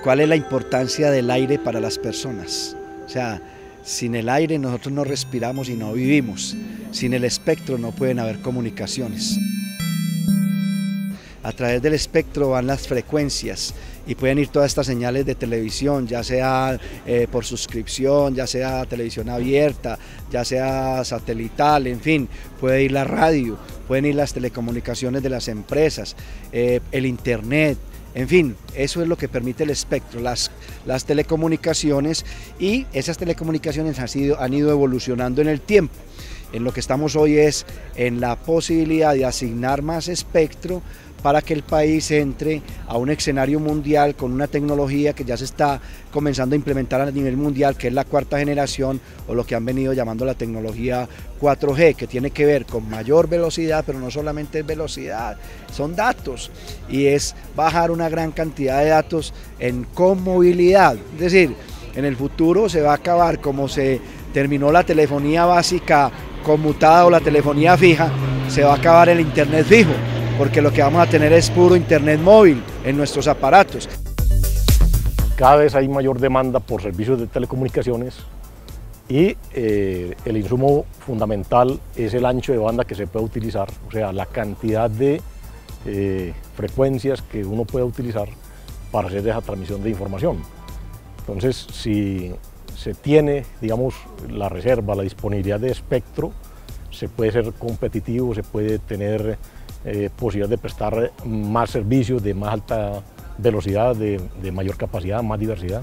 ¿Cuál es la importancia del aire para las personas? O sea, sin el aire nosotros no respiramos y no vivimos. Sin el espectro no pueden haber comunicaciones. A través del espectro van las frecuencias y pueden ir todas estas señales de televisión, ya sea por suscripción, ya sea televisión abierta, ya sea satelital, en fin, puede ir la radio, pueden ir las telecomunicaciones de las empresas, el internet. En fin, eso es lo que permite el espectro, las telecomunicaciones, y esas telecomunicaciones han ido evolucionando en el tiempo. En lo que estamos hoy es en la posibilidad de asignar más espectro para que el país entre a un escenario mundial con una tecnología que ya se está comenzando a implementar a nivel mundial, que es la cuarta generación, o lo que han venido llamando la tecnología 4G, que tiene que ver con mayor velocidad, pero no solamente es velocidad, son datos, y es bajar una gran cantidad de datos con movilidad. Es decir, en el futuro se va a acabar como se terminó la telefonía básica conmutada o la telefonía fija, se va a acabar el internet fijo, porque lo que vamos a tener es puro internet móvil en nuestros aparatos. Cada vez hay mayor demanda por servicios de telecomunicaciones y el insumo fundamental es el ancho de banda que se puede utilizar, o sea, la cantidad de frecuencias que uno puede utilizar para hacer esa transmisión de información. Entonces, si se tiene, digamos, la reserva, la disponibilidad de espectro, se puede ser competitivo, se puede tener posibilidad de prestar más servicios de más alta velocidad, de mayor capacidad, más diversidad.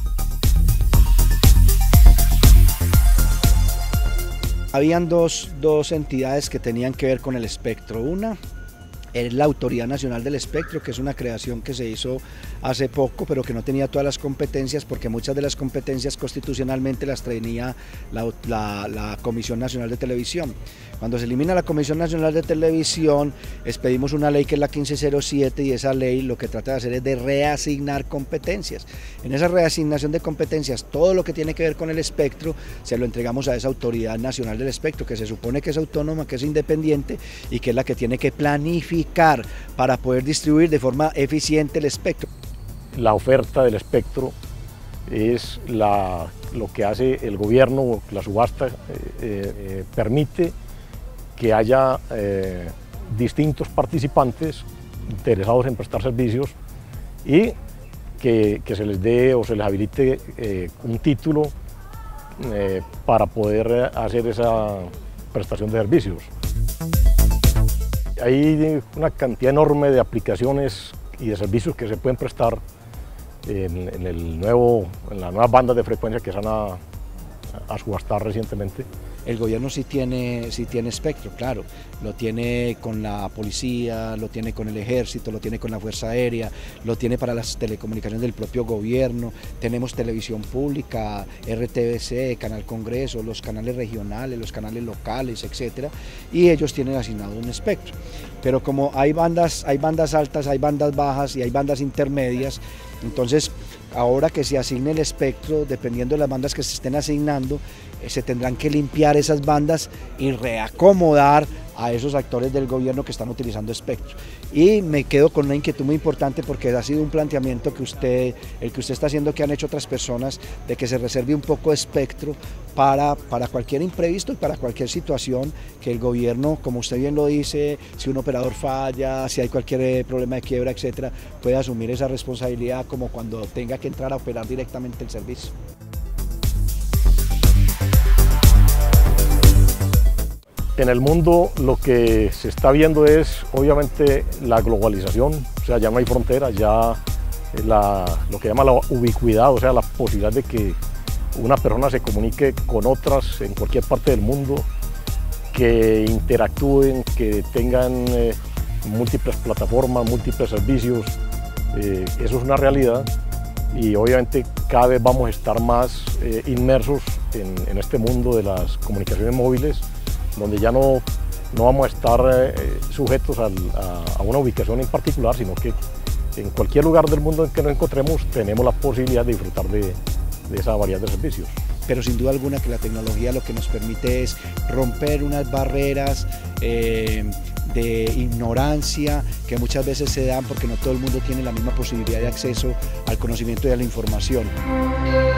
Habían dos entidades que tenían que ver con el espectro. Una es la Autoridad Nacional del Espectro, que es una creación que se hizo hace poco, pero que no tenía todas las competencias, porque muchas de las competencias constitucionalmente las tenía la Comisión Nacional de Televisión. Cuando se elimina la Comisión Nacional de Televisión, expedimos una ley que es la 1507, y esa ley lo que trata de hacer es de reasignar competencias. En esa reasignación de competencias, todo lo que tiene que ver con el espectro, se lo entregamos a esa Autoridad Nacional del Espectro, que se supone que es autónoma, que es independiente, y que es la que tiene que planificar para poder distribuir de forma eficiente el espectro. La oferta del espectro es lo que hace el gobierno, la subasta permite que haya distintos participantes interesados en prestar servicios y que se les dé o se les habilite un título para poder hacer esa prestación de servicios. Hay una cantidad enorme de aplicaciones y de servicios que se pueden prestar en las nuevas bandas de frecuencia que se van a subastar recientemente. El gobierno sí tiene espectro, claro, lo tiene con la policía, lo tiene con el ejército, lo tiene con la Fuerza Aérea, lo tiene para las telecomunicaciones del propio gobierno, tenemos televisión pública, RTBC, Canal Congreso, los canales regionales, los canales locales, etcétera, y ellos tienen asignado un espectro. Pero como hay bandas altas, hay bandas bajas y hay bandas intermedias, entonces ahora que se asigne el espectro, dependiendo de las bandas que se estén asignando, se tendrán que limpiar esas bandas y reacomodar a esos actores del gobierno que están utilizando espectro. Y me quedo con una inquietud muy importante, porque ha sido un planteamiento el que usted está haciendo, que han hecho otras personas, de que se reserve un poco de espectro para cualquier imprevisto y para cualquier situación que el gobierno, como usted bien lo dice, si un operador falla, si hay cualquier problema de quiebra, etcétera, puede asumir esa responsabilidad como cuando tenga que entrar a operar directamente el servicio. En el mundo lo que se está viendo es obviamente la globalización, o sea, ya no hay frontera, ya lo que llama la ubicuidad, o sea, la posibilidad de que una persona se comunique con otras en cualquier parte del mundo, que interactúen, que tengan múltiples plataformas, múltiples servicios. Eso es una realidad, y obviamente cada vez vamos a estar más inmersos en este mundo de las comunicaciones móviles, donde ya no vamos a estar sujetos a una ubicación en particular, sino que en cualquier lugar del mundo en que nos encontremos tenemos la posibilidad de disfrutar de esa variedad de servicios. Pero sin duda alguna que la tecnología lo que nos permite es romper unas barreras de ignorancia que muchas veces se dan porque no todo el mundo tiene la misma posibilidad de acceso al conocimiento y a la información.